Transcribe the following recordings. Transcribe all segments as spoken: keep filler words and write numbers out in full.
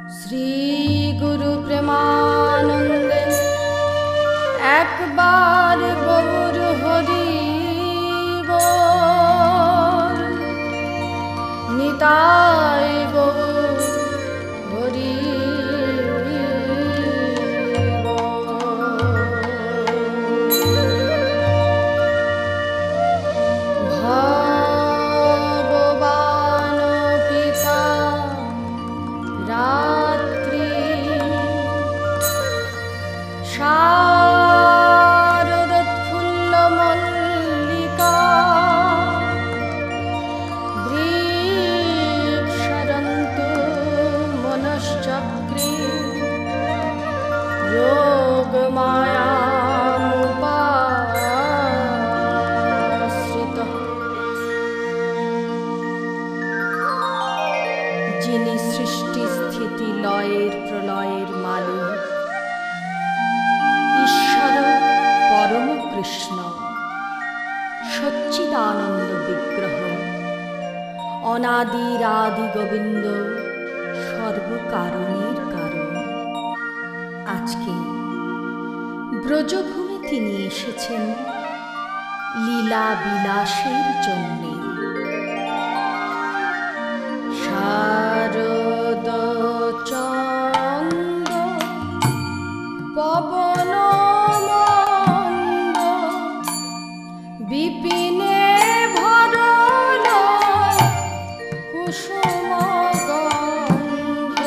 श्री गुरु प्रेमानंदे एक बार गौर हरि बोल निताय गौर हरि जिनि सृष्टि स्थिति लयेर प्रलयेर मालिक ईश्वर परम कृष्ण सच्चिदानंद विग्रह अनादिर आदि गोविंद सर्वकारणेर कारण आजके ब्रजभूमि तिनि एसेछेन लीला बिलासेर जन्ये शारद चंद पवन मंद विपिने भरल कुसुम गंध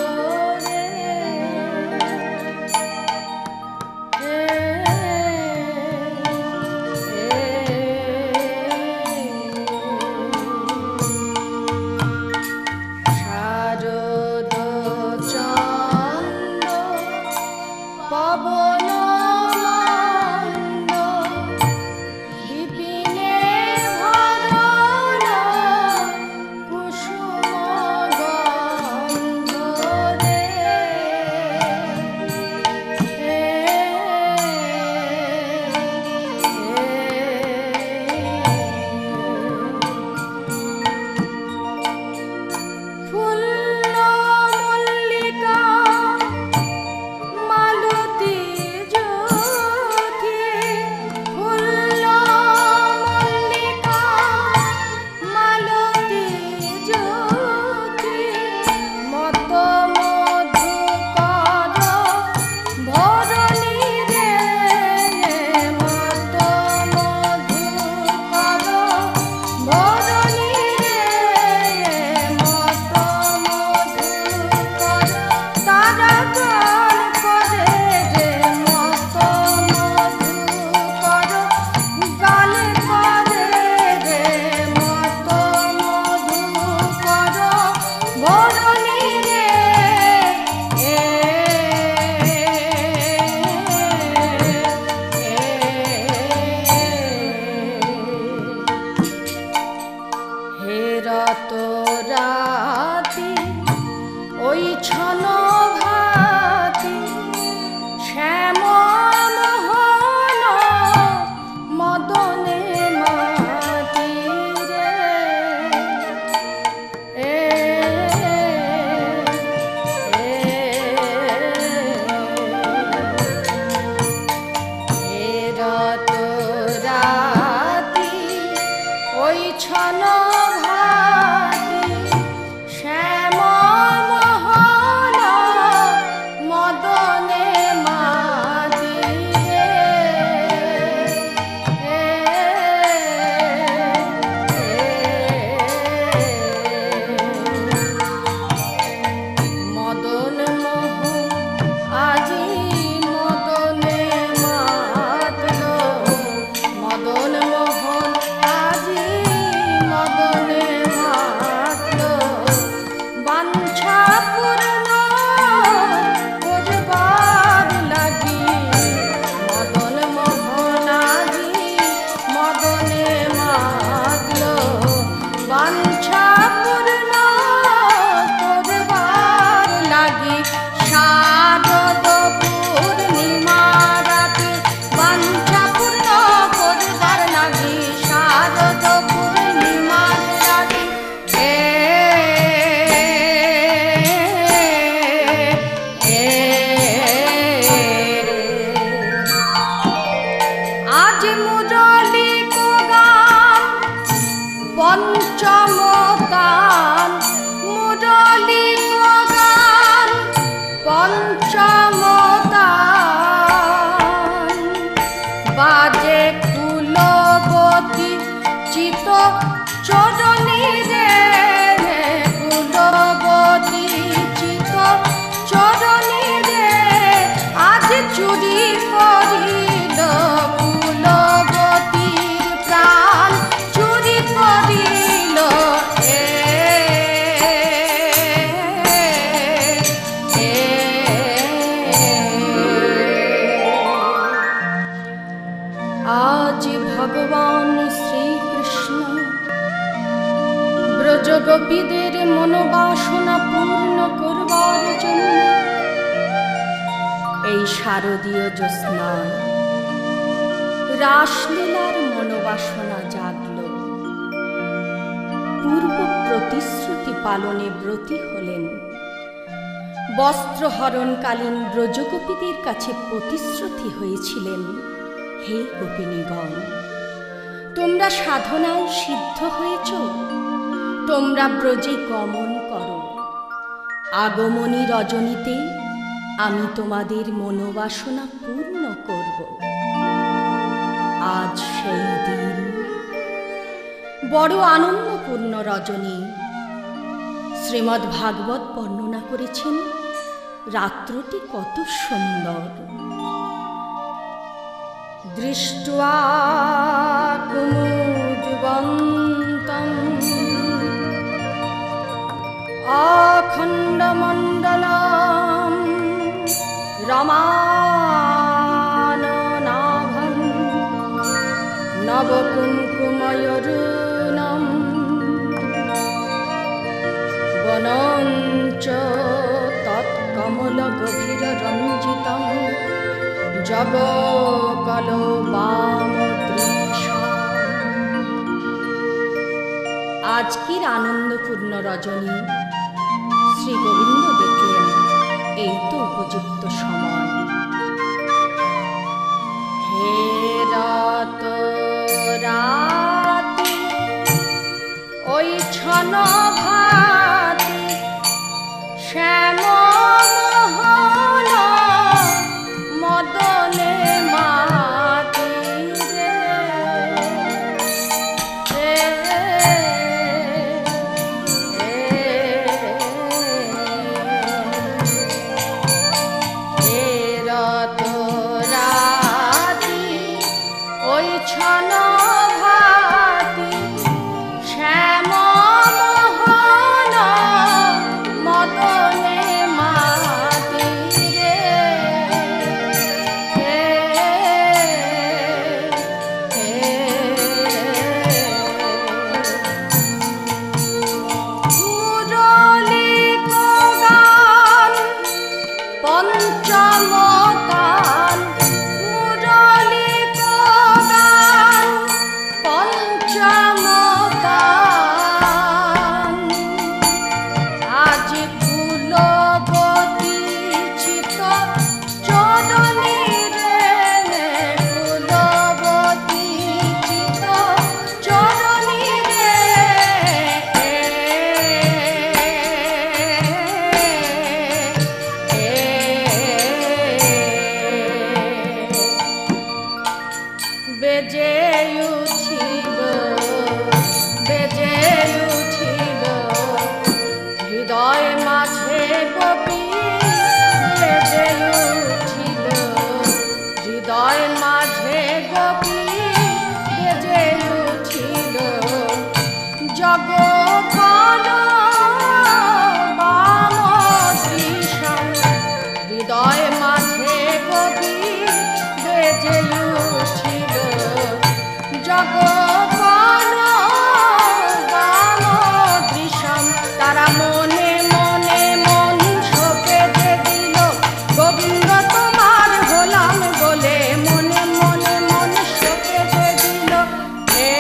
मदन मोहन आजी मदन পঞ্চম তান মুরলী গান পঞ্চম তান বাজে কুলবতী চিত চরণী রে কুলবতী চিত চরণী রে আজ চুরি করিল কুলবতীর প্রাণ চুরি করিল এ আজ ভগবান শ্রীকৃষ্ণ ব্রজগোপীদের মনোবাসনা পূর্ণ করবার জন্য এই শারদীয় জ্যোৎস্নায় রাসলীলার মনোবাসনা জাগল। পূর্ব প্রতিশ্রুতি পালনে ব্রতী হলেন। বস্ত্রহরণকালীন ব্রজগোপীদের কাছে প্রতিশ্রুতি হয়েছিলেন, হে গোপিনীগণ, তোমরা সাধনায় সিদ্ধ হয়েছ, তোমরা ব্রজে গমন করো। আগমনী রজনীতে আমি তোমাদের মনোবাসনা পূর্ণ করব। আজ সেই দিন, বড় আনন্দপূর্ণ রজনী। শ্রীমদ্ ভাগবত বর্ণনা করেছেন রাত্রটি কত সুন্দর। দৃष्ट्वा কুমুদবন্তম অখণ্ডমণ্ডলম রমাননাভম নবকুঙ্কুময়রুণম বনঞ্চ তৎকমলগভীররঞ্জিতম আজকের আনন্দপূর্ণ রজনী শ্রী গোবিন্দ দেখলেন এই তো উপযুক্ত সময়। হে রাত রাতি ওই ছন ভাতি শ্যাম মোহন মদনে মাতি রে হে রাত রাতি ওই ছন ভাতি শ্যাম মোহন মদনে মাতি রে মুরলী গান পঞ্চম তান মুরলী গান পঞ্চম তান আজ কুলবতী চিত চরণী রে কুলবতী চিত চরণী রে বেজে উঠিল বেজে উঠিল হৃদয় মাঝে গোপী বেজে উঠিল হৃদয় মাঝে গোপী বেজে উঠিল জগৎ বাম দৃশ্যম হৃদয় মাঝে গোপী বেজে উঠিল জগৎ বাম দৃশ্যম তারা মনে মনে মন সপেতে দিল গোবিন্দ তোমার হলাম বলে মনে মনে মন সপেতে দিল হে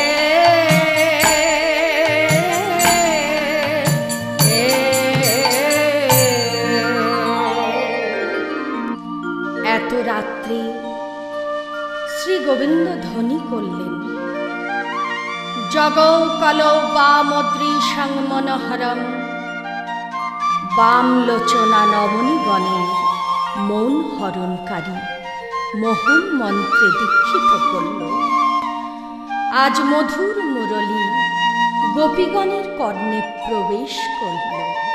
এত রাত্রি শ্রী গোবিন্দ ধ্বনি করলেন, জগৌ কলৌ বামদৃশং মনোহরম বামলোচনা নবনীগণের মন হরণকারী মোহন মন্ত্রে দীক্ষিত করল। আজ মধুর মুরলী গোপীগণের কর্ণে প্রবেশ করল।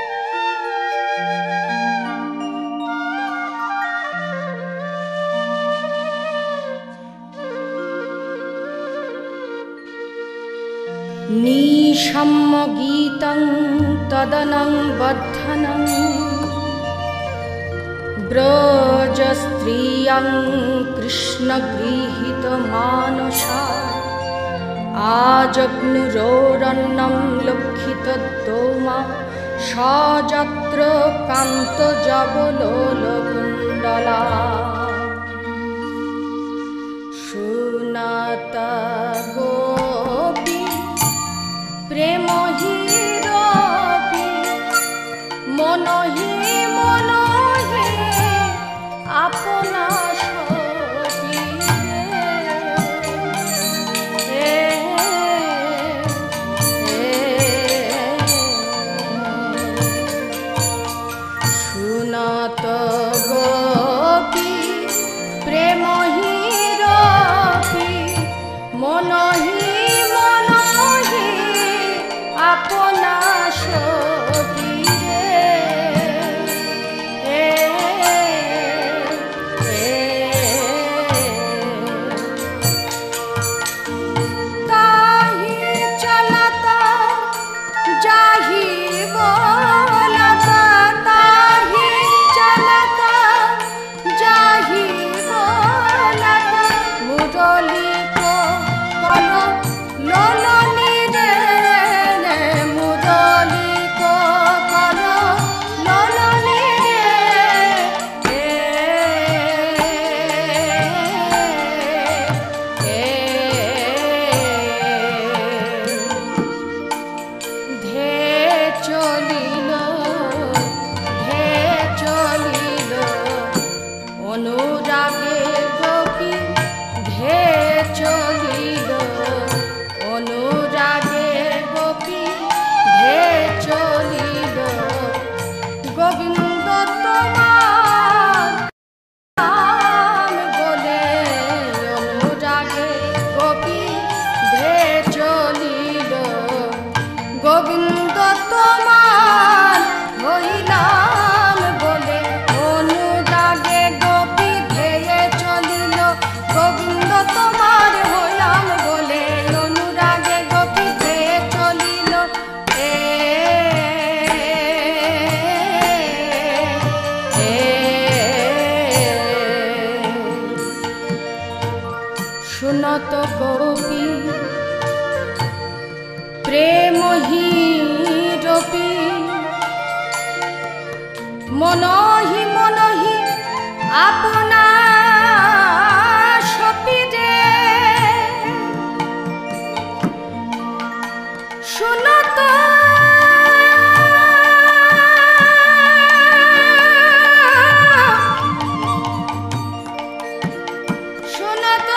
নিঃসম্য গীতং তদনং বর্ধনং ব্রজ স্ত্রিয়ং কৃষ্ণ গৃহীত মানসা আজগ্নুরোরণ্যং লক্ষিত দোমা সযত্র কান্ত জবলোল কুণ্ডলা সুনাত গোপী প্রেমহি রবি মনহি মনহি আপনা সবি হে হে শুনত গোপী প্রেমহি রবি মনহি আপনা সবি রে তাহি চলত যাহি বলত তাহি চলত যাহি বলত মুরলী কো কল লোলনি রে গোবিন্দ তোমার হইলাম বলে অনুরাগে গোপী ধেয়ে চলিল গোবিন্দ তোমার হইলাম বলে অনুরাগে গোপী ধেয়ে চলিল এ শুনত গোপী প্রেমহি রবি মনহি মনহি আপনা সপি রে শুনত শুনত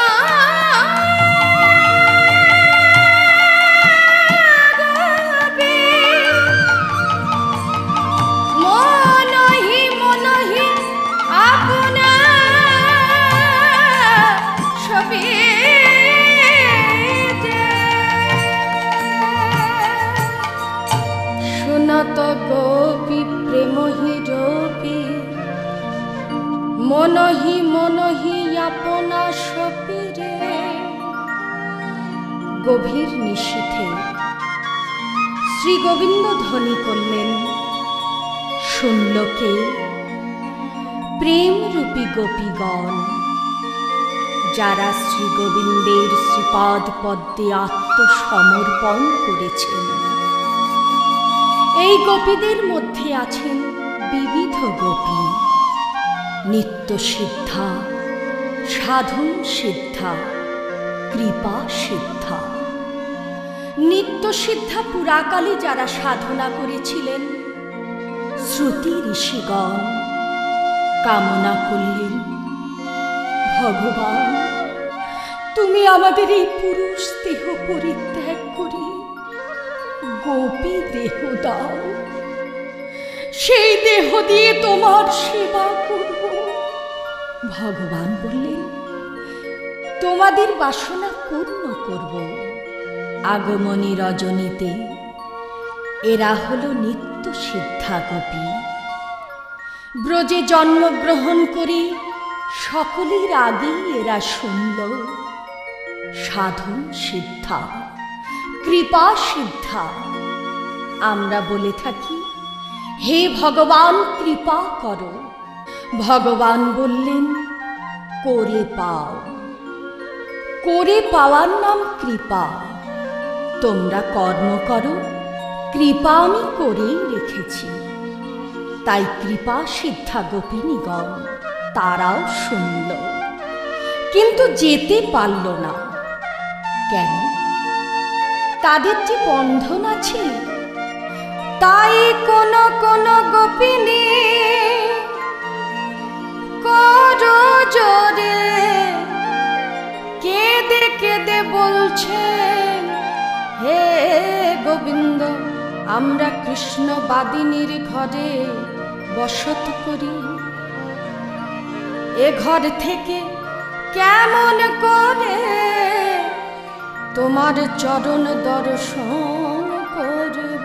শুনত গোপী প্রেমহি রবি মনহি মনহি আপনা সপি রে গভীর নিশীথে শ্রী গোবিন্দ ধ্বনি করলেন শুনল কে প্রেম রূপী গোপীগণ যারা শ্রী গোবিন্দের শ্রীপাদ পদ্মে আত্মসমর্পণ করেছেন। এই গোপীদের মধ্যে আছেন বিবিধ গোপী নিত্য সিদ্ধা সাধন সিদ্ধা কৃপা সিদ্ধা। নিত্য সিদ্ধা পুরাকালে যারা সাধনা করেছিলেন শ্রুতি ঋষিগণ কামনা করলেন ভগবান তুমি আমাদের এই পুরুষ দেহ পরিত্যাগ করি গোপী দেহ দাও, সেই দেহ দিয়ে তোমার সেবা করব। ভগবান বললেন, তোমাদের বাসনা পূর্ণ করব। আগমনী রজনীতে এরা হলো নিত্য সিদ্ধা গোপী। ব্রজে জন্মগ্রহণ করে সকলের আগেই এরা শুনল সাধন সিদ্ধা, কৃপা সিদ্ধা। আমরা বলে থাকি, হে ভগবান কৃপা করো। ভগবান বললেন, করে পাও। করে পাওয়ার নাম কৃপা। তোমরা কর্ম করো, কৃপা আমি করেই রেখেছি। তাই কৃপা সিদ্ধা গোপিনীগণ তারাও শুনল, কিন্তু যেতে পারল না। কেন? তাদের যে বন্ধন আছে। তাই কোন কোন গোপিনী করো জোরে কেঁদে কেঁদে বলছেন, হে গোবিন্দ, আমরা কৃষ্ণ বাদিনীর ঘরে বসত করি। এ ঘর থেকে কেমন করে তোমার চরণ দর্শন করব?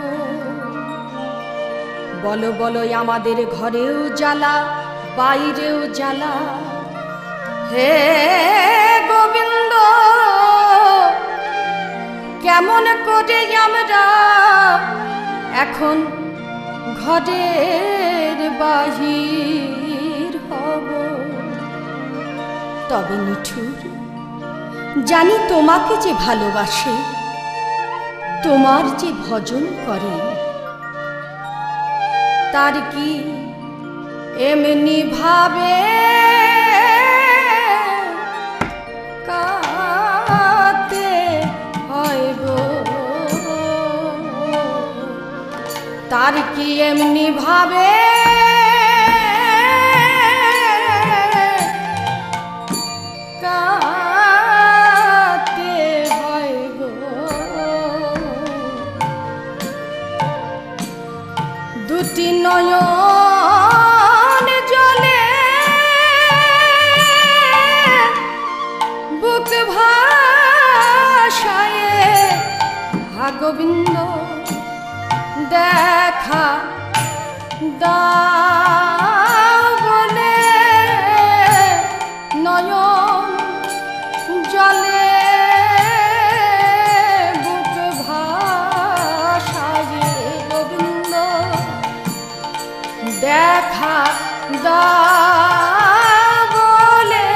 বলো বলো, আমাদের ঘরেও জ্বালা, বাইরেও জ্বালা। হে গোবিন্দ, কেমন করে আমরা এখন ঘরের বাহির হব? তবে নিঠুর, জানি তোমাকে যে ভালোবাসে, তোমার যে ভজন করে, তার কি এমনি ভাবে কাঁদতে হয় গো? তার কি এমনি ভাবে কাঁদতে হয় গো? দুটি নয়ন জলে বুক ভাসায়, হা গোবিন্দ দেখা দাও বলে নয়ন জলে বুক ভাসায়। গোবিন্দ দেখা দাও বলে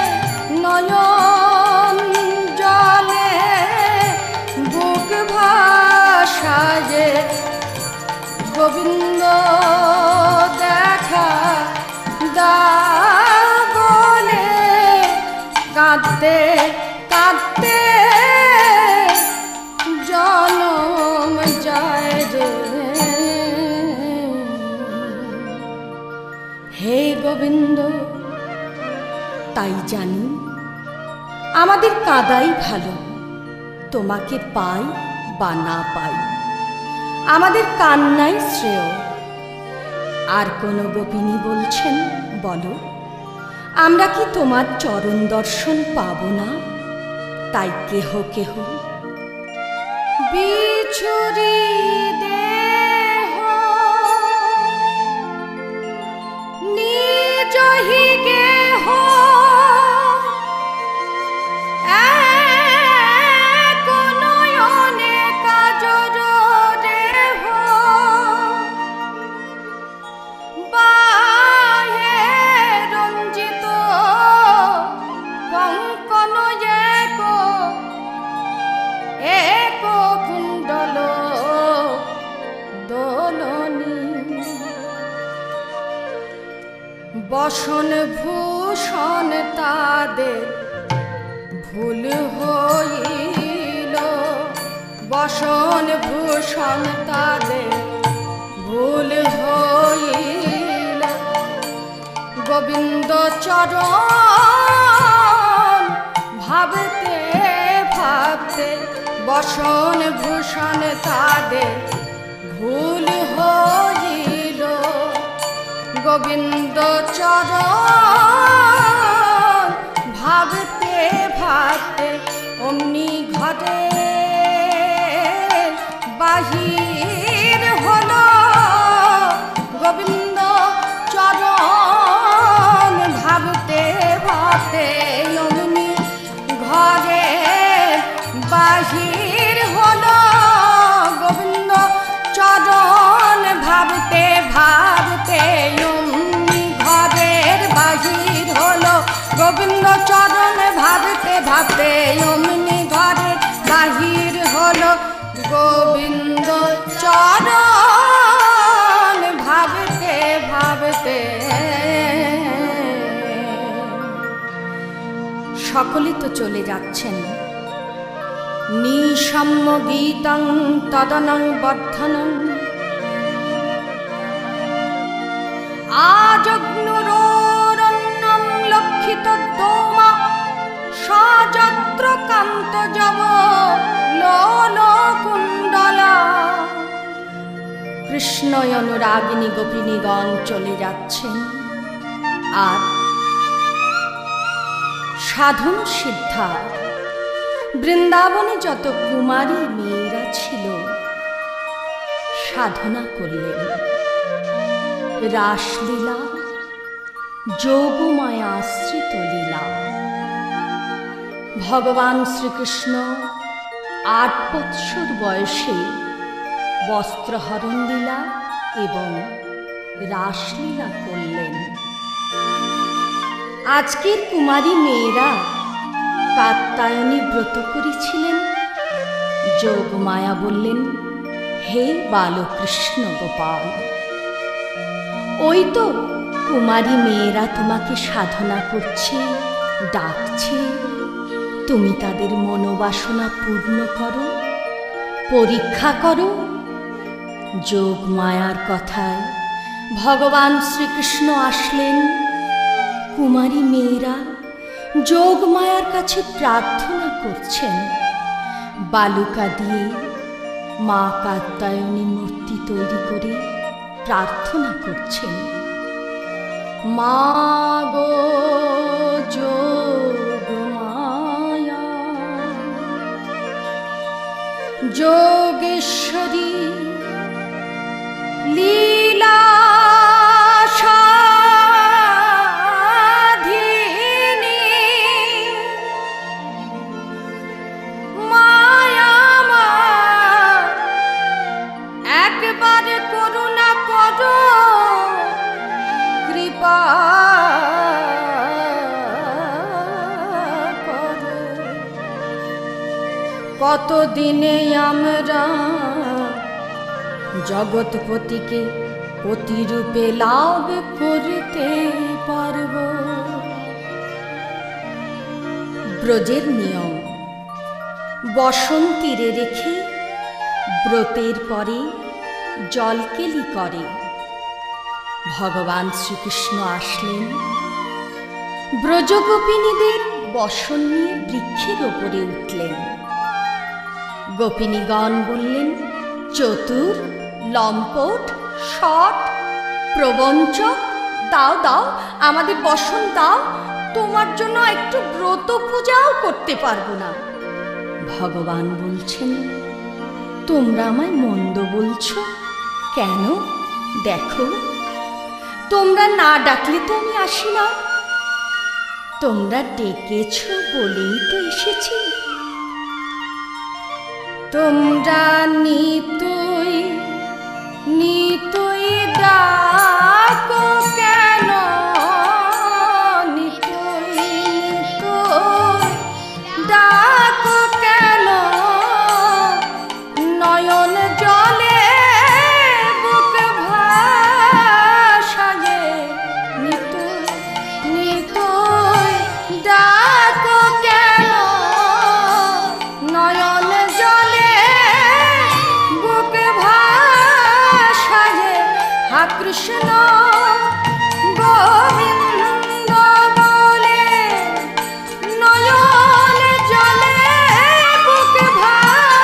নয়ন জলে বুক ভাসায়। গোবিন্দ দেখা দাও বলে কাঁদতে কাঁদতে জনম যায় রে। হে গোবিন্দ, তাই জানি আমাদের কাঁদাই ভালো, তোমাকে পাই বা না পাই, আমাদের কান্নাই শ্রেয়। আর কোন গোপিনী বলছেন, বলো, আমরা কি তোমার চরণ দর্শন পাব না? তাই কেহ কেহ বিছুরি দেহ নিজ হি গেহ বসন ভূষণ তাদের ভুল হইল, বসন ভূষণ তাদের ভুল হইল। গোবিন্দ চরণ ভাবতে ভাবতে বসন ভূষণ তাদের ভুল হইল, গোবিন্দ চরণ ভাবতে ভাবতে অমনি ঘরে বাহির হলো, গোবিন্দ চরণ ভাবতে ভাবতে অমনি ঘরে বাহির হলো, গোবিন্দ চরণ ভাবতে ভাবতে অমনি ঘরের বাহির হলো, গোবিন্দ চরণ ভাবতে ভাবতে অমনি ঘরের বাহির হলো, গোবিন্দ চরণ ভাবতে ভাবতে। সকলে তো চলে যাচ্ছেন। নিঃসম্য গীতং তদনং বর্ধনং আজগ্নুরোরণ্যং লক্ষিত দোমা সযত্র কান্ত যব লোল কুণ্ডলা। কৃষ্ণ অনুরাগিনী গোপিনীগণ চলে যাচ্ছেন, আর সাধন সিদ্ধা বৃন্দাবনে যত কুমারী মেয়েরা ছিল সাধনা করলেন। রাসলীলা, যোগমায়া আশ্রিত লীলা। ভগবান শ্রীকৃষ্ণ আট বৎসর বয়সে বস্ত্রহরণ লীলা এবং রাসলীলা করলেন। আজকের কুমারী মেয়েরা কাত্যায়নী ব্রত করেছিলেন। যোগমায়া বললেন, হে বালকৃষ্ণ গোপাল, ওই তো কুমারী মেয়েরা তোমাকে সাধনা করছে, ডাকছে, তুমি তাদের মনোবাসনা পূর্ণ করো, পরীক্ষা করো। যোগমায়ার কথায় ভগবান শ্রীকৃষ্ণ আসলেন। কুমারী মেয়েরা যোগমায়ার কাছে প্রার্থনা করছেন। বালুকা দিয়ে মা কাত্যায়নী মূর্তি তৈরি করে প্রার্থনা করছেন, মা গো যোগমায়া, যোগেশ্বরী লীলা কতদিনে আমরা জগৎপতিকে পতিরূপে লাভ করতে পারব। ব্রজের নিয়ম, বসন্তীরে রেখে ব্রতের পরে জলকেলি করে। ভগবান শ্রীকৃষ্ণ আসলেন, ব্রজগোপিনীদের বসন নিয়ে বৃক্ষের ওপরে উঠলেন। গোপিনীগণ বললেন, চতুর, লম্পট, শট, প্রবঞ্চক, দাও দাও, আমাদের বসন দাও, তোমার জন্য একটু ব্রত পূজাও করতে পারবো না। ভগবান বলছেন, তোমরা আমায় মন্দ বলছো কেন? দেখো, তোমরা না ডাকলে তো আমি আসি না, তোমরা ডেকেছ বলেই তো এসেছি। তোমরা নিতুই নিতুই ডাকো কেন? নিতুই নিতুই ডাকো কেন? নয়ন জলে বুক ভাসায়ে নিতুই নিতুই ডাকো কেন? নয়ন জলে বুক ভাসায়ে হা কৃষ্ণ গোবিন্দ বলে নয়ন জলে বুক ভাসায়ে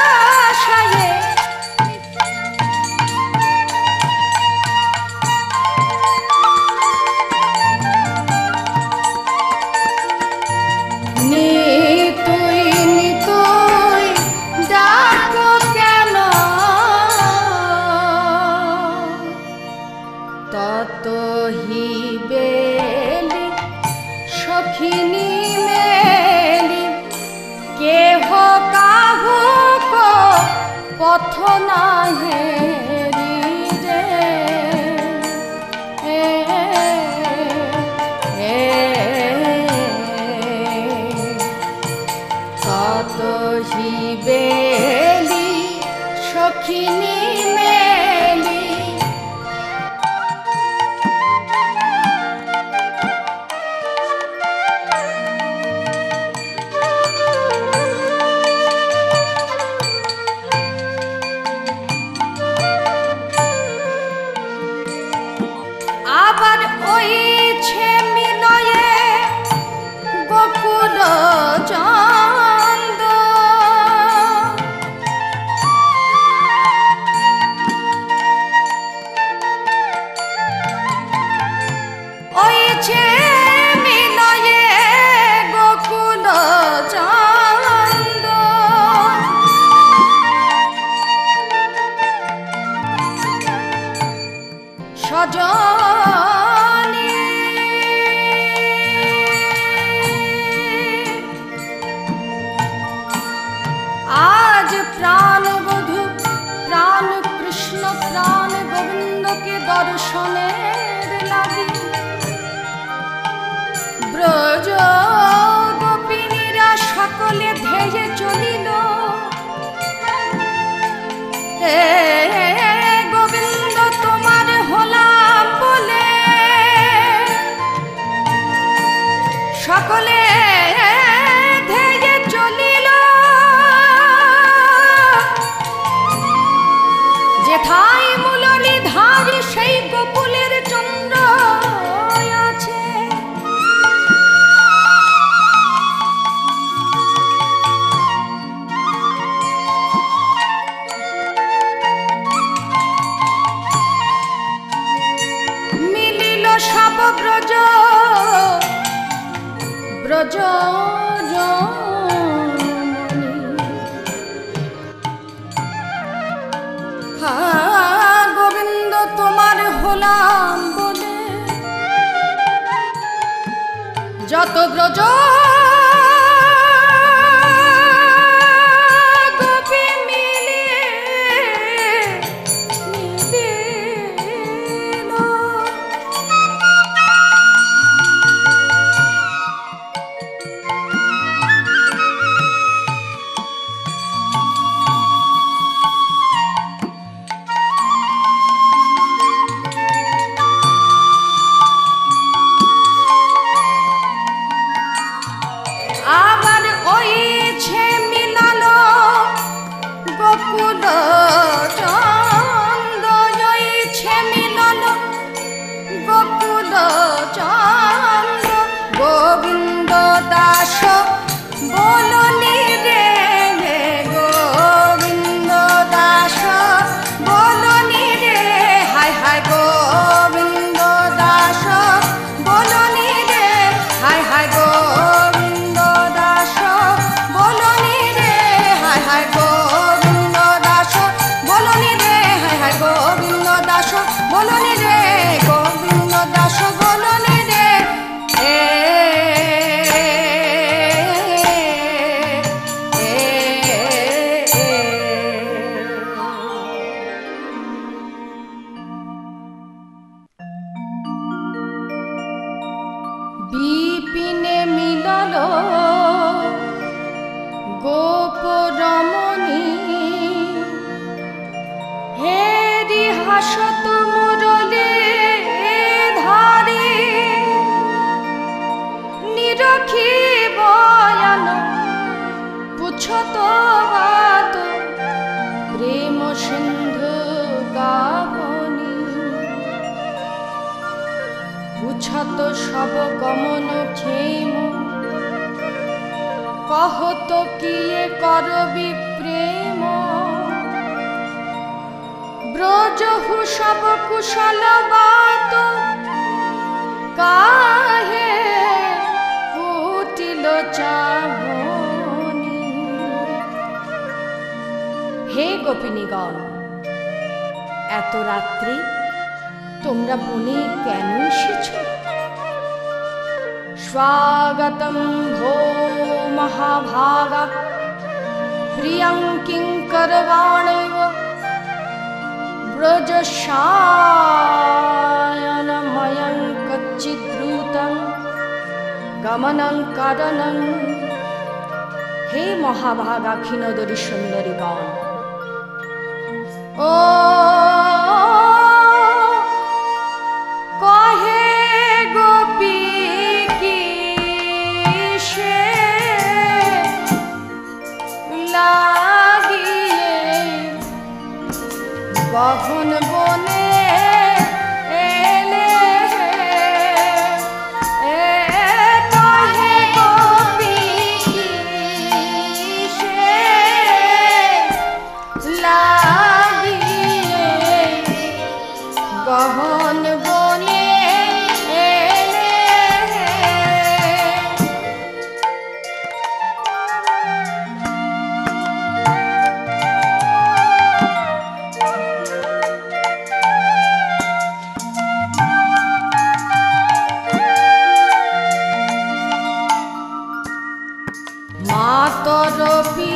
পথ নাহি রে এ এ কত হিবেলি সখিনী মেলি আবার ওইছে মিলয়ে গোকুল চন্দ ওইছে মিলয়ে গোকুল চন্দ সজনী আজ প্রাণ বধূ প্রাণ কৃষ্ণ প্রাণ গোবিন্দকে দর্শনের লাগি ব্রজ গোপিনীরা সকলে ধেয়ে চলিল হে গোবিন্দ তোমার হলাম বলে সকলে ধেয়ে চলিল যেথায় মুরলী ধারী সেই গোকুলের চন্দ্র আছে মিলিল সব ব্রজ ব্রজ হ্যাঁ গোবিন্দ তোমার হলাম বলে যত ব্রজ গোপী মিলে নিদিল আবার ওইছে মিলালো গোকুল চন্দ ওইছে মিলালো গোকুল চন্দ গোবিন্দ দাস বলনি রে গোবিন্দ দাস বলনি রে হায় হায় গোবিন্দ দাস বলনি রে হায় হায় গোবিন্দ দাস বলনি রে হায় হায় গোবিন্দ দাস বলনি রে হায় হায় গোবিন্দ দাস বলনি রে গোবিন্দ দাস বলনি রে এ বিপিনে মিলল গোপ রমণী হেরি হাসত মুরলী ধারী নিরখি বয়ান পুছত বাত প্রেম সিন্ধু গাবনী পুছত সব গমন ক্ষেম কহত কিয়ে করবি প্রেম ব্রজহু সব কুশল বাত কাহে কুটিল চাবনি হে গোপিনীগণ এত রাত্রি তোমরা বনে কেন এসেছ? স্বাগতম ভো মহাভাগা প্রিয়ং কিঙ্করবাণেব ব্রজশায়নময়ং কচ্চিদ্রুতং গমনং কারণং। হে মহাভাগা ক্ষীণদরি সুন্দরী বন, ও কহে গোপী কি সে লাগিয়ে গহন বনে এলে, কহে গোপী কি সে লাগিয়ে গহন বনে এলে। মাতরপি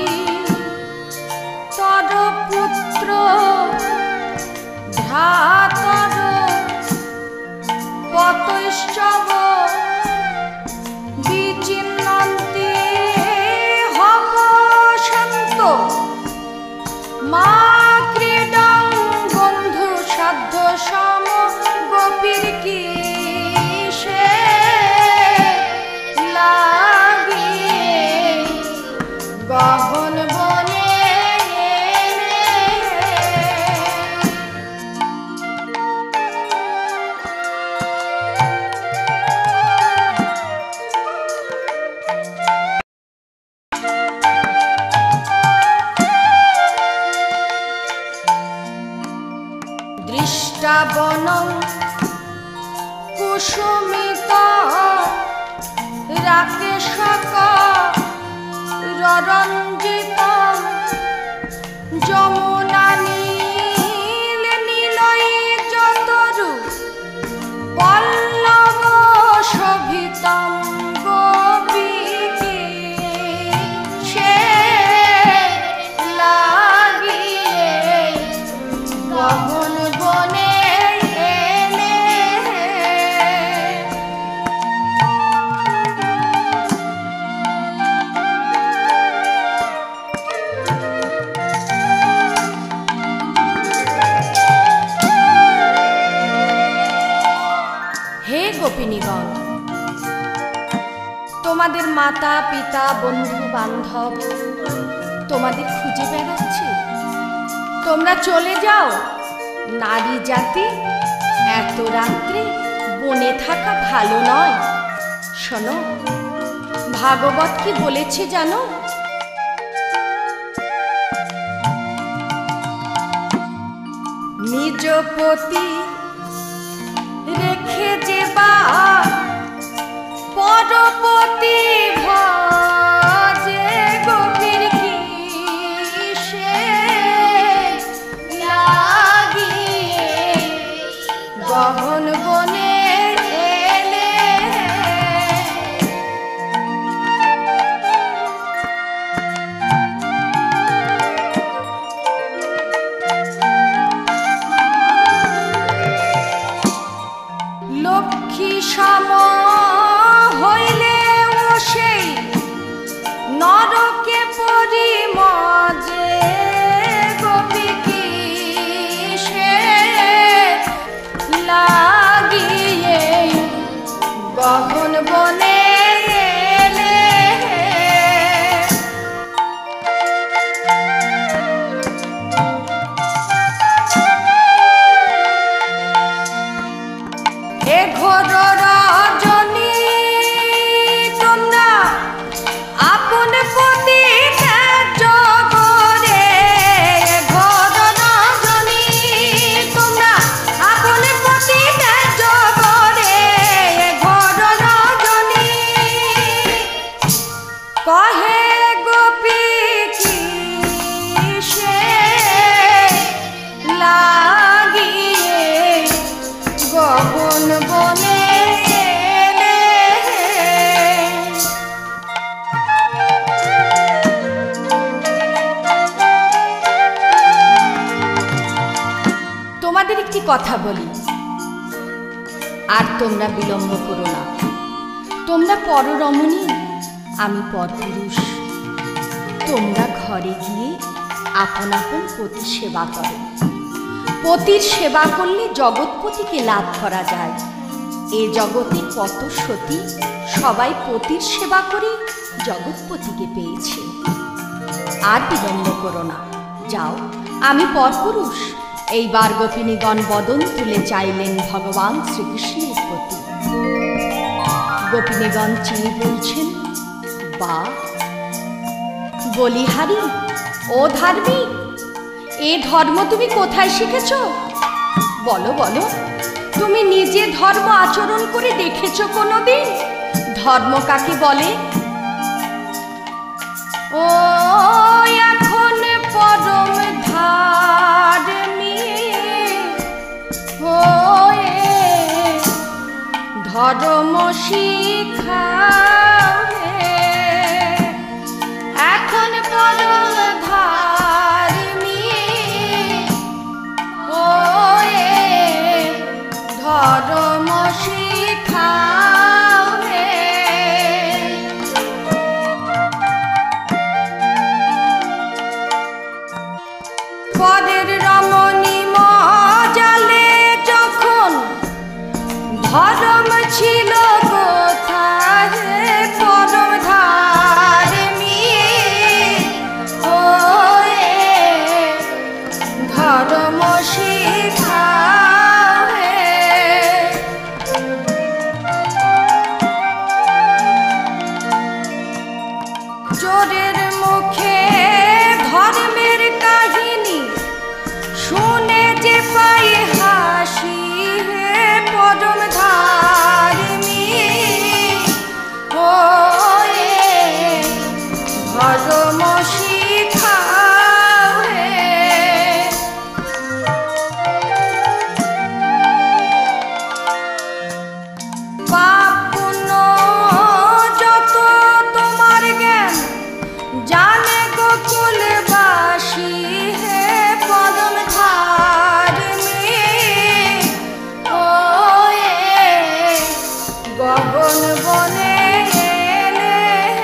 তর পুত্র ভ্রাতর পতৈশ্চব বিচিন্নন্তি হবসন্ত। মা ক্রীডং বন্ধু সাধ্য সম গোপীর কি সে লাগিয়ে গহন বনে এলে। দৃষ্টাবনং কুসুমিত রাকেশক রঞ্জিত যমুনা নীল নীলই যতরু পল্লব শোভিতং গোপী কি সে লাগিয়ে গহন বনে এলে। হে গোপিনীগণ, তোমাদের মাতা পিতা বন্ধু বান্ধব তোমাদের খুঁজে বেড়াচ্ছে, তোমরা চলে যাও। নারী জাতি এত রাত্রে বনে থাকা ভালো নয়। শোনো, ভাগবত কি বলেছে জানো? নিজ পতি রেখে যে বা পরপতি ভজে গোপীর কি সে লাগিয়ে গহন বনে এলে। লক্ষ্মী সম হইলে সে কথা বলি, আর তোমরা বিলম্ব করো না। তোমরা পররমণী, আমি পরপুরুষ। তোমরা ঘরে গিয়ে আপন আপন পতি সেবা করো। পতির সেবা করলে জগৎপতিকে লাভ করা যায়। এ জগতে কত সতী সবাই পতির সেবা করে জগৎপতিকে পেয়েছে। আর বিলম্ব করো না, যাও, আমি পরপুরুষ। এইবার গোপিনীগণ বদন তুলে চাইলেন ভগবান শ্রীকৃষ্ণের প্রতি। গোপিনীগণ চেয়ে বলছেন, বা বলিহারি, ও ধার্মিক, এ ধর্ম তুমি কোথায় শিখেছ? বলো বলো, তুমি নিজে ধর্ম আচরণ করে দেখেছ কোনোদিন? ধর্ম কাকে বলে? ও এখন পরম ধার্মিক হয়ে ধর্ম শিখাবে। এখন পরম ধার্মিক হয়ে ধর্ম শিখাবে। পদের রমণী মজালে যখন ধর্ম ছিল কোথায়? পরম ধার্মিক হয়ে ধর্ম শিখাবে। চোরের মুখে ধর্মের কাহিনী শুনে যে পাই হাসি। হে পরম ধার্মিক হয়ে ধর্ম শিখাবে। পাপ পুণ্য যত তোমার জ্ঞান জানে গোকুলবাসী। হে পরম ধার্মিক হয়ে গগন বনে এলে।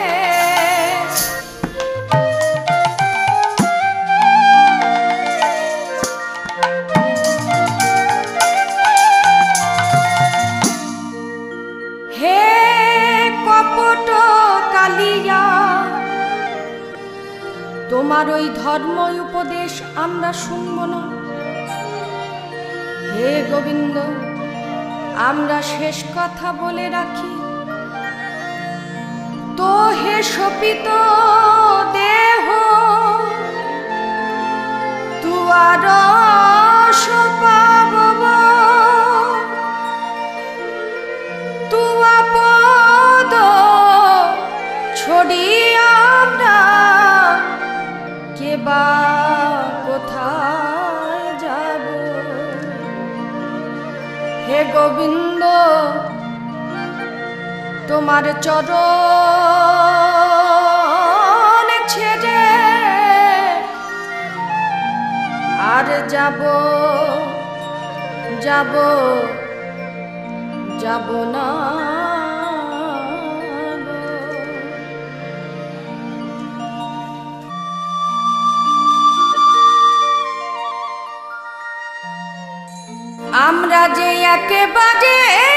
হে কপট কালিয়া, তোমার ওই ধর্ম উপদেশ আমরা শুনব না। হে গোবিন্দ, আমরা শেষ কথা বলে রাখি। তো হে শপিত দেহ, তুয়ার পাব, তুয়া পদ ছড়িয়া আমরা কেবা কোথায় যাব? হে গোবিন্দ, তোমার চরণ ছেড়ে আর যাব যাব যাব না। আমরা যে একেবারে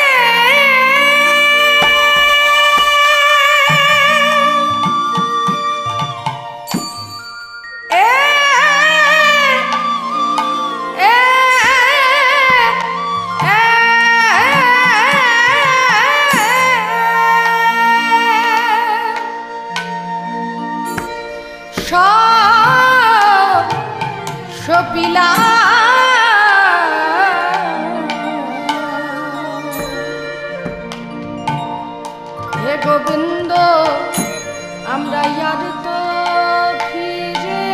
সব সপিলা হে গোবিন্দ, আমরা ইয়ার তো ফিরে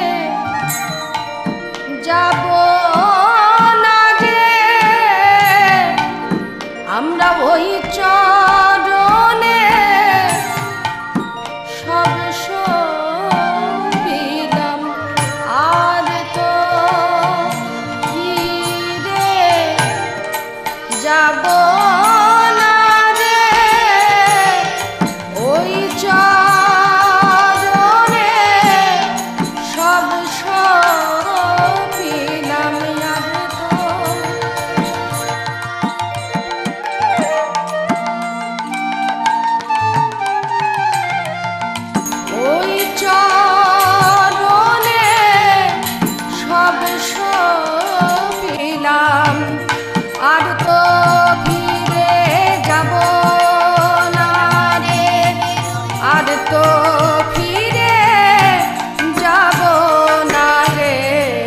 যাব না রে। আমরা ওই চরণে সব সপিলাম, আর তো ফিরে যাব না রে ওই চরণে সব সপিলাম আর তো ওই চরণে সব সপিলাম আর তো ফিরে যাব না রে আর তো ফিরে যাব না রে।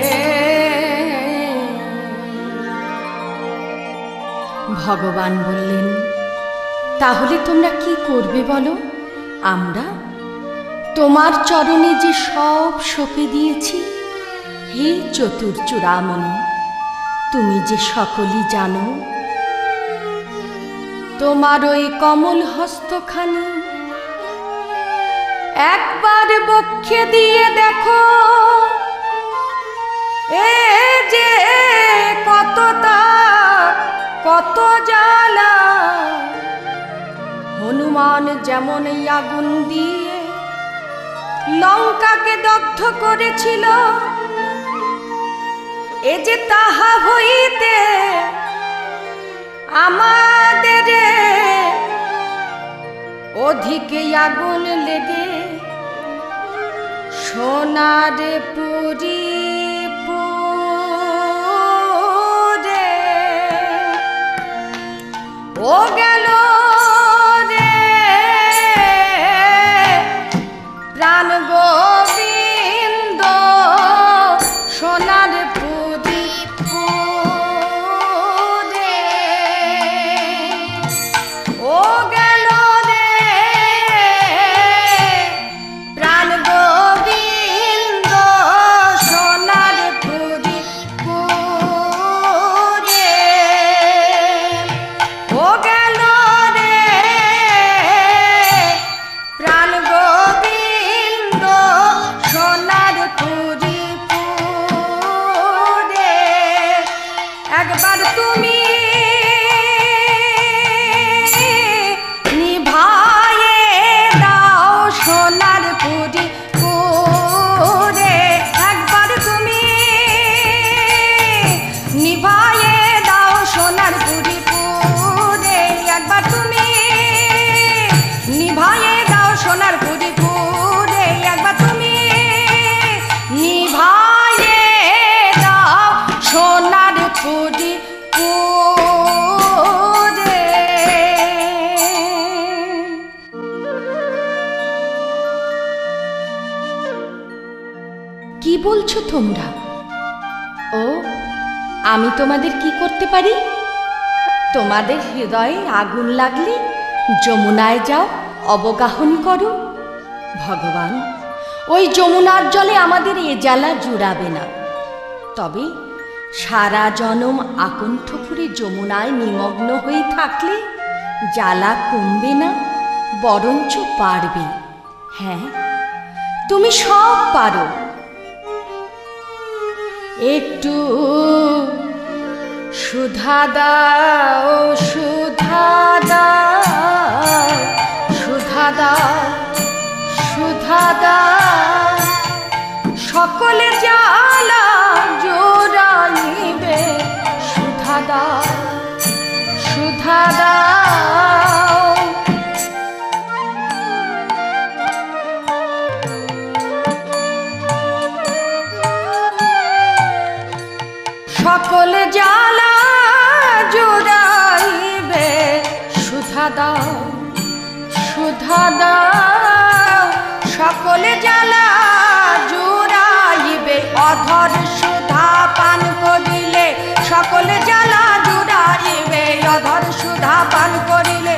ভগবান বললেন, তাহলে তোমরা কি করবে বলো? আমরা তোমার চরণে যে সব সঁপে দিয়েছি, হে চতুর চূড়ামণি, তুমি যে সকলই জানো। তোমার ওই কমল হস্তখানি একবার বক্ষে দিয়ে দেখো, এ যে কত তাপ কত জ্বালা। হনুমান যেমন এই আগুন দিয়ে লঙ্কাকে দগ্ধ করেছিল, এ যে তাহা হইতে আমাদের অধিকে আগুন লেগে সোনার পুরি পুরে ও গেল রে প্রাণ গোবিন্দ সোনার পুরি পুরে ও গেল রে প্রাণ গোবিন্দ সোনার পুরি পুরে ও গেল রে প্রাণ গোবিন্দ সোনার পুরি পুরে। একবার তুমি নিভায়ে দাও সোনার পুরি পুরে, একবার তুমি নিভায়ে দাও সোনার পুরি পুরে, একবার তুমি নিভায়ে দাও সোনার পুরি পুরে, একবার তুমি নিভায়ে দাও সোনার পুরি পুরে। কি বলছো তোমরা? ও, আমি তোমাদের কি করতে পারি? তোমাদের হৃদয়ে আগুন লাগলে যমুনায় যাও, অবগাহন করো। ভগবান ওই যমুনার জলে আমাদের এ জ্বালা জুড়াবে না, তবে সারা জনম আকণ্ঠপুরে যমুনায় নিমগ্ন হয়ে থাকলে জ্বালা কমবে না, বরঞ্চ পারবে। হ্যাঁ, তুমি সব পারো। একটু সুধা দাও সুধা দাও সুধা দাও সুধা দাও, সকলে জ্বালা জোড়াইবে। সুধা দাও সুধা দাও, সকলে জ্বালা জোড়াইবে। সুধা দাও সুধা দাও, সকলে জ্বালা জোড়াইবে। অধর সুধা পান করিলে সকলে জ্বালা জোড়াইবে, অধর সুধা পান করিলে।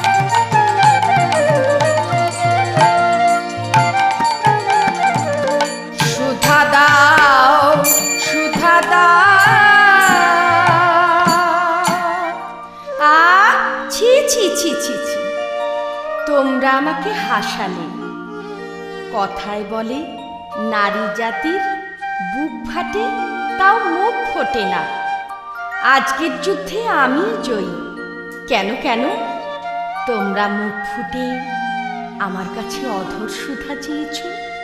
সুধা দাও সুধা দাও। আ ছি ছি ছি ছি ছি, তোমরা আমাকে হাসালে। কথায় বলে নারী জাতির বুক ফাটে, তাও মুখ ফোটে না। আজকের যুদ্ধে আমি জয়ী। কেন কেন তোমরা মুখ ফুটে আমার কাছে অধর সুধা চেয়েছ?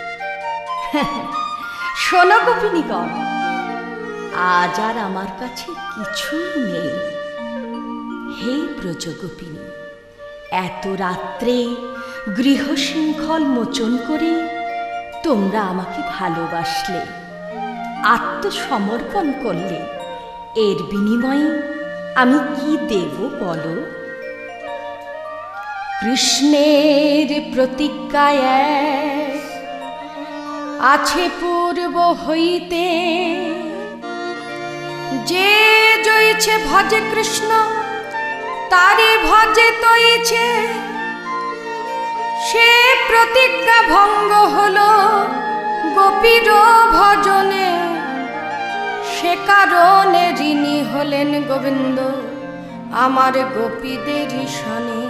শোনো গোপিনীগণ, আজ আর আমার কাছে কিছুই নেই। হে ব্রজগোপিনী, এত রাত্রে গৃহশৃঙ্খল মোচন করে তোমরা আমাকে ভালোবাসলে, আত্মসমর্পণ করলে। এর বিনিময়ে আমি কি দেব বলো? কৃষ্ণের প্রতিজ্ঞায় আছে পূর্ব হইতে, যে জয়ছে ভজে কৃষ্ণ তারে ভজে তৈছে। সে প্রতিজ্ঞা ভঙ্গ হলো গোপীর ভজনে, সে কারণে ঋণী হলেন গোবিন্দ আমার গোপীদের সনে।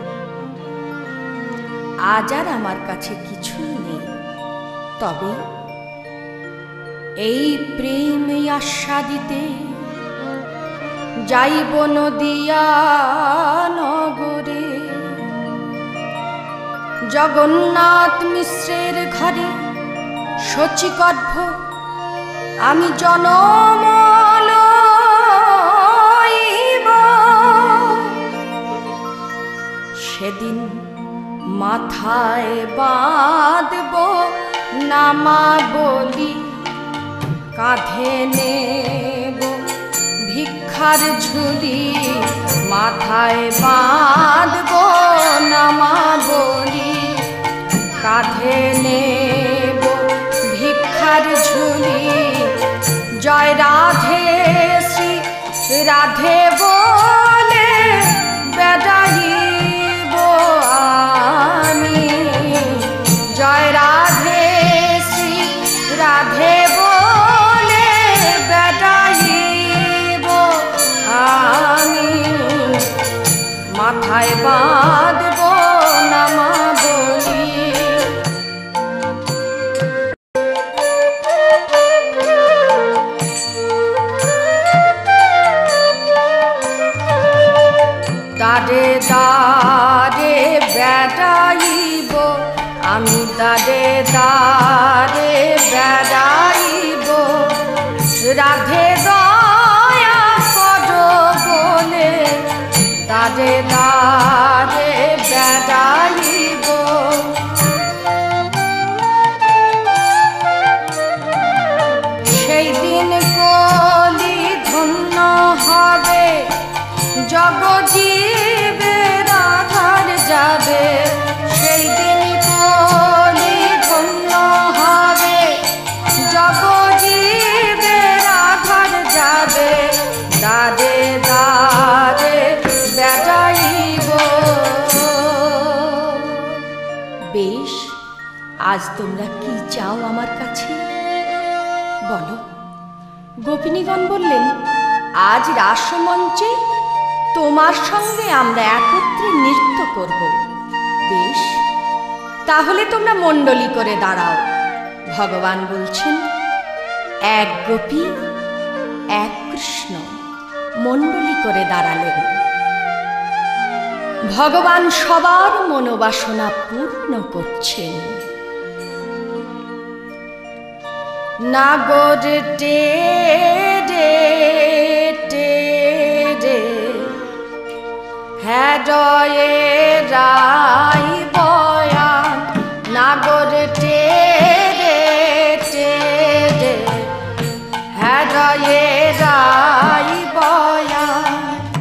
আজ আর আমার কাছে কিছুই নেই, তবে এই প্রেম আস্বাদিতে যাইব নদিয়া নগরে। জগন্নাথ মিশ্রের ঘরে শচীগর্ভ আমি জনম লইব। সেদিন মাথায় বাঁধব নামাবলি, কাঁধে নেব ভিক্ষার ঝুলি। মাথায় বাঁধব নামাবলি, কাঁধে নেব ভিক্ষার ঝুলি। জয় রাধে শ্রী রাধে বলে বেড়াইব আমি। জয় রাধে শ্রী রাধে বলে বেড়াইব আমি। মাথায় বাঁধব নামাবলি। দাঁড়ে দাঁড়ে বেড়াইব আমি, দাঁড়ে দাঁড়ে বেড়াইব। রাধে দয়া করো বলে দাঁড়ে দাঁড়ে বেড়াইব। সেই দিন কলি ধন্য হবে, জগজীবের আধার যাবে। সেই দিন কলি ধন্য হবে, জগজীবের আধার যাবে। দাঁড়ে দাঁড়ে বেড়াইব। বেশ, আজ তোমরা কি চাও আমার কাছে বলো? গোপিনীগণ বললেন, আজ রাসমঞ্চে তোমার সঙ্গে আমরা একত্রে নৃত্য করব। বেশ, তাহলে তোমরা মণ্ডলী করে দাঁড়াও। ভগবান বলছেন, এক গোপী এক কৃষ্ণ মণ্ডলী করে দাঁড়ালেন। ভগবান সবার মনোবাসনা পূর্ণ করছেন। নাগর টে রে টে রে হৃদয়ে রাই বয়ান। নাগর টে রে টে রে হৃদয়ে রাই বয়ান।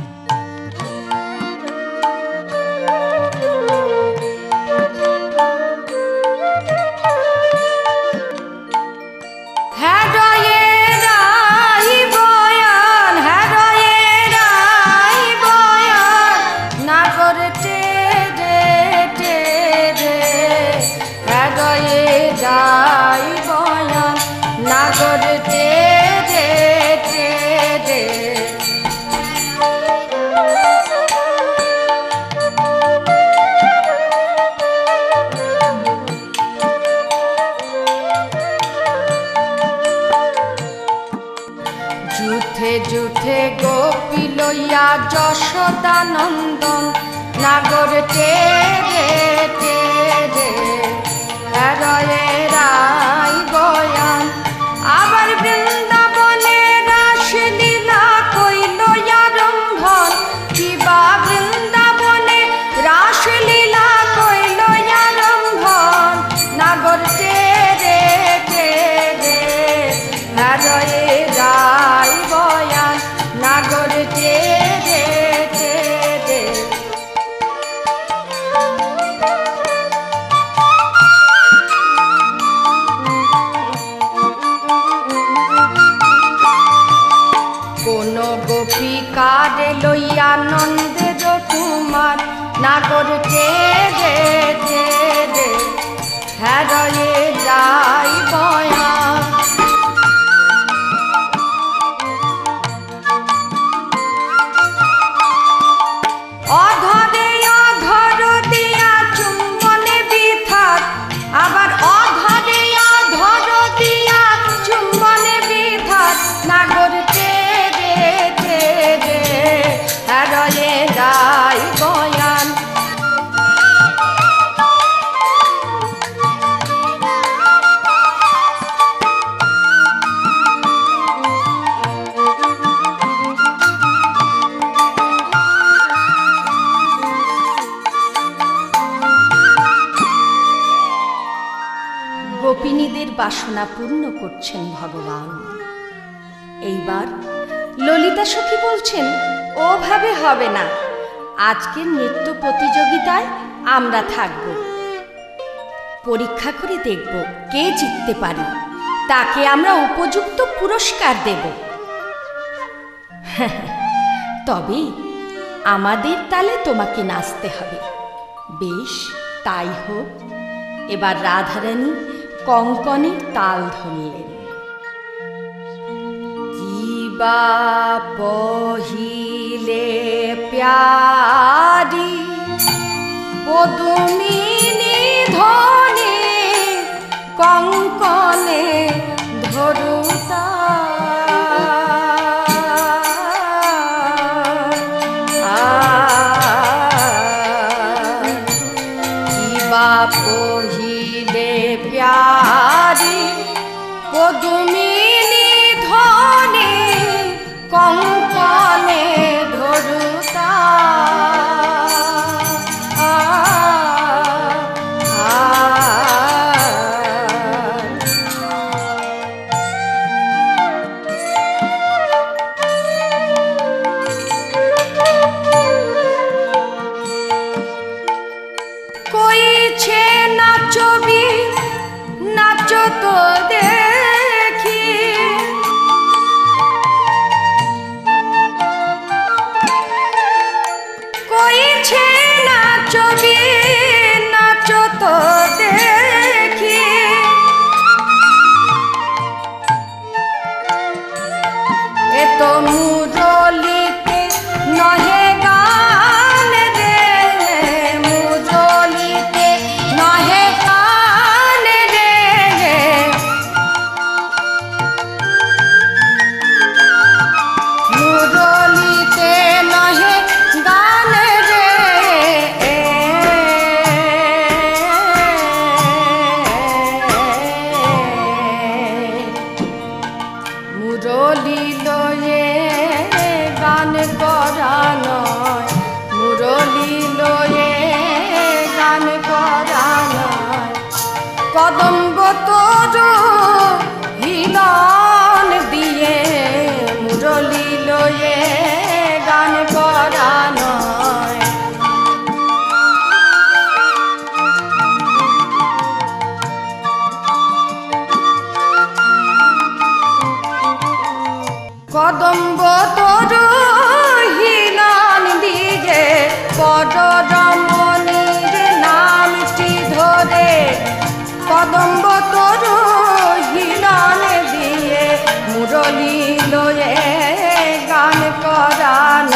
হৃদয়ে রাই বয়ান, হৃদয়ে রাই বয়ান। নাগর টে রে টে রে হৃদয়ে রাই বয়ান। নাগর টে রে টে যুথে যুথে গোপী লইয়া যশোদানন্দন নাগর টেরে টেরে হরয়ে রাই বয়ান। আবার বৃন্দাবনে রাসলীলা কইল আরম্ভন, কিবা বৃন্দাবনে রাসলীলা কইল আরম্ভন নাগর টেরে টেরে হরয়ে রাই বয়ান নাগর টেরে টেরে। কোন গোপিকারে লইয়া নন্দের কুমার নাগর টেরে টেরে হরয়ে রাই বয়ান। অধরে অধর দিয়া চুম্বনে বিধাত, আবার অধরে অধর দিয়া চুম্বনে বিধাত নাগর টেরে টেরে হরয়ে রাই বয়ান। গোপিনীদের বাসনা পূর্ণ করছেন ভগবান। এইবার ললিতা সখী বলছেন ওভাবে হবে না, আজকের নৃত্য প্রতিযোগিতায় আমরা থাকব, পরীক্ষা করে দেখব কে জিততে পারে, তাকে আমরা উপযুক্ত পুরস্কার দেব। তবে আমাদের তালে তোমাকে নাচতে হবে। বেশ, তাই হোক। এবার রাধারানী কঙ্কনের তাল ধরলেন। কিবা পহিলে প্যারি পদুমিনী ধনে কঙ্কনে ধরুতা। কিবা পহিলে প্যারি পদুমিনী ধনে কঙ্কনে ধরুতা। কইছে নাচবি নাচ তো দেখি, কইছে নাচবি নাচ তো দেখি। এত মুরলিতে নহে গান রে, মুরলিতে নহে গান রে। মুরলিতে নহে গান রে। মুরলি লয়ে গান করা নয়, মুরলি লয়ে গান করা নয়। কদম্ব তোর হিলন দিয়ে মুরলি লয়ে গান করা নয়। কদম্ব তোর হিলন দিয়ে পদ রমণীর নামটি ধরে, কদম্ব তোর হিলন দিয়ে মুরলি লয়ে গান করা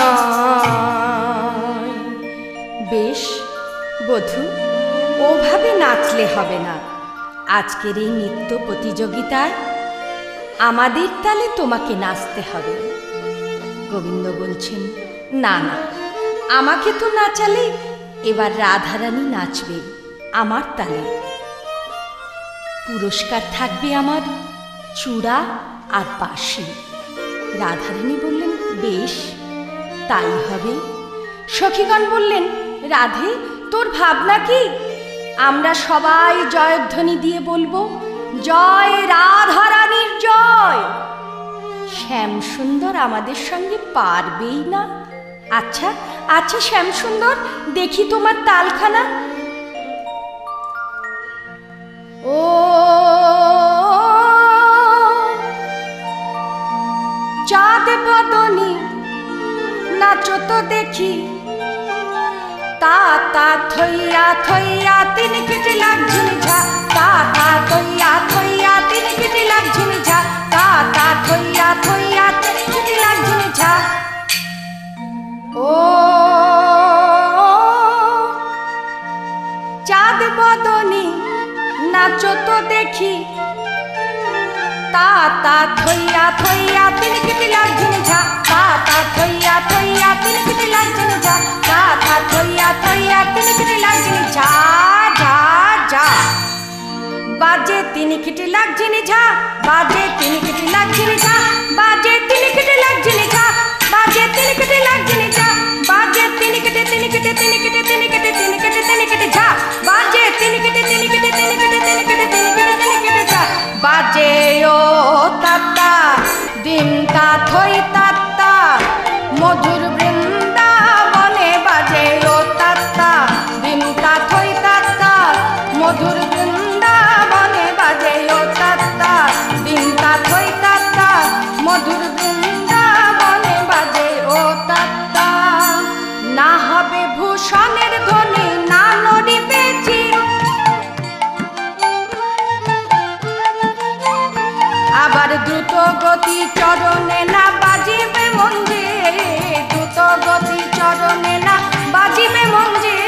নয়। বেশ বধূ, ওভাবে নাচলে হবে না। আজকের এই নৃত্য প্রতিযোগিতায় আমাদের তালে তোমাকে নাচতে হবে। গোবিন্দ বলছেন, না না, আমাকে তো নাচালে এবার রাধারানী নাচবে আমার তালে। পুরস্কার থাকবে আমার চূড়া আর বাঁশি। রাধারানী বললেন, বেশ তাই হবে। সখীগণ বললেন, রাধে তোর ভাবনা কি? আমরা সবাই জয়ধ্বনি দিয়ে বলবো, জয় রাধারানীর জয়। শ্যামসুন্দর আমাদের সঙ্গে পারবেই না। আচ্ছা আচ্ছা শ্যামসুন্দর, দেখি তোমার তালখানা। ও চাঁদ বদনী নাচো তো দেখি, তা তা থইয়া থইয়া তিন কেটে লাগছিল ঝা, তা তা থইয়া থইয়া তিন কেটে লাগছিল ঝা, তা তা থইয়া থইয়া তিন কেটে লাগছিল ঝা। ও চাঁদ বদনী নাচো তো দেখি, তা তা থইয়া থইয়া তিন কেটে লাগছিল ঝা, তা তা থইয়া থইয়া তিন কেটে লাগছিল ঝা, তা তা থইয়া থইয়া তিন কেটে লাগছিল ঝা ঝা ঝা। বাজে তিন কেটে লাগছিল ঝা, বাজে তিন কেটে লাগছিল ঝা, বাজে তিন কেটে লাগছিল ঝা, বাজে তিন কেটে লাগছিল ঝা, বাজে তিন কেটে তিন কেটে তিন কেটে তিন কেটে তিন কেটে তিন কেটে ঝা, বাজে তিন কেটে তিন কেটে তিন কেটে তিন কেটে তিন কেটে তিন কেটে ঝা। বাজে ও তাত্তা দিন তা থই তাত্তা মধুর বৃন্দাবনে, বাজে ও তাত্তা দিন তা থই তাত্তা মধুর বৃন্দাবনে, বাজে ও তাত্তা দিন তা থই তাত্তা মধুর বৃন্দাবনে, বাজে ও তাত্তা। না হবে ভূষণের ধ্বনি, না নড়িবে চির, আবার দ্রুত গতি চরণে না বাজিবে মঞ্জির, দ্রুত গতি চরণে না বাজিবে মঞ্জির।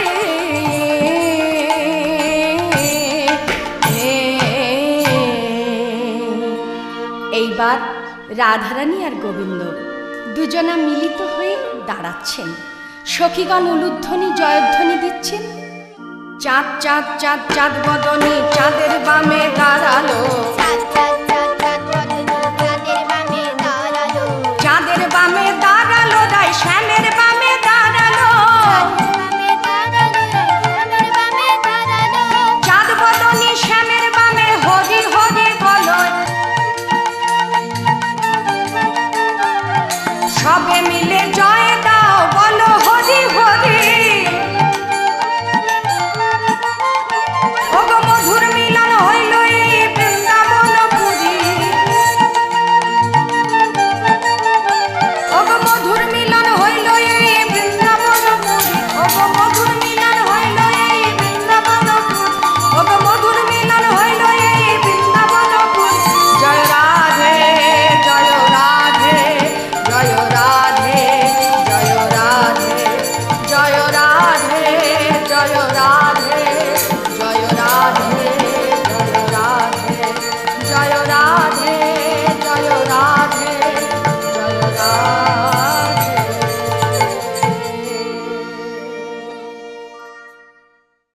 এইবার রাধারানী আর গোবিন্দ দুজনা মিলিত হয়ে দাঁড়াচ্ছেন। সখীগণ উলুধ্বনি জয়ধ্বনি দিচ্ছেন। চাঁদ চাঁদ চাঁদ চাঁদ বদনী চাঁদের বামে দাঁড়ালো, চাঁদ চাঁদ